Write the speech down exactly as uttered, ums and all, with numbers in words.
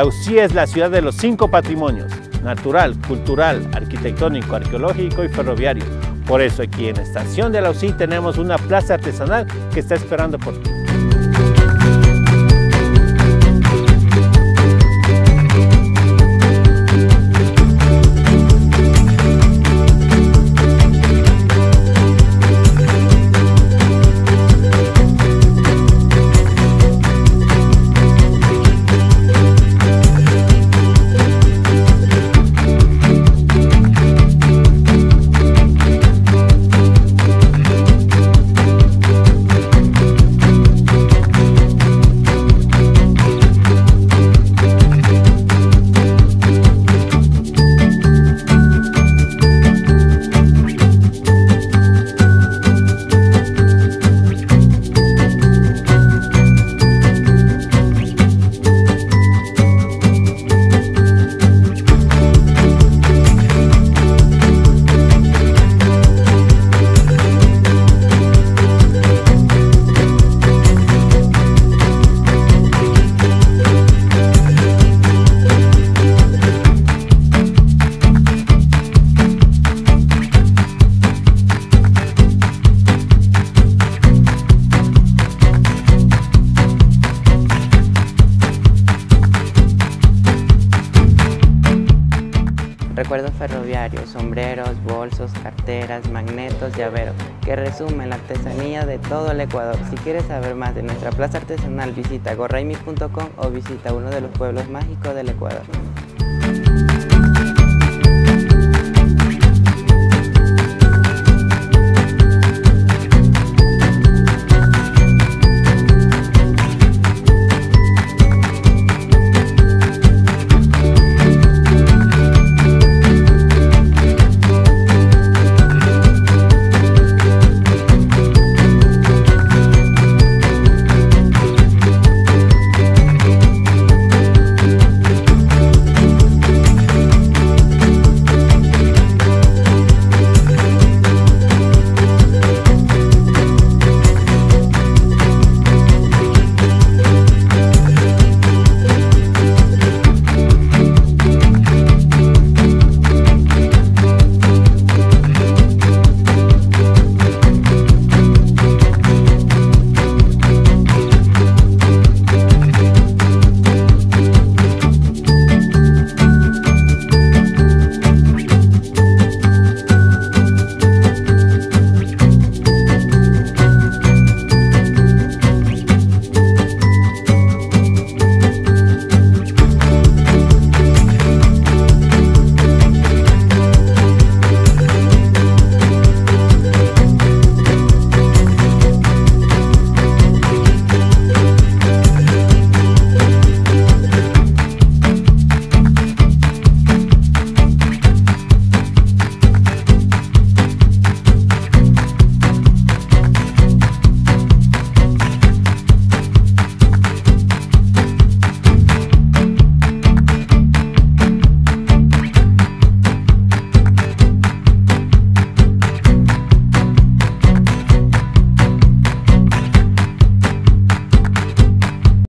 La U C I es la ciudad de los cinco patrimonios: natural, cultural, arquitectónico, arqueológico y ferroviario. Por eso aquí en la estación de la U C I tenemos una plaza artesanal que está esperando por ti. Recuerdos ferroviarios, sombreros, bolsos, carteras, magnetos, llaveros, que resumen la artesanía de todo el Ecuador. Si quieres saber más de nuestra plaza artesanal, visita gorraimi punto com o visita uno de los pueblos mágicos del Ecuador.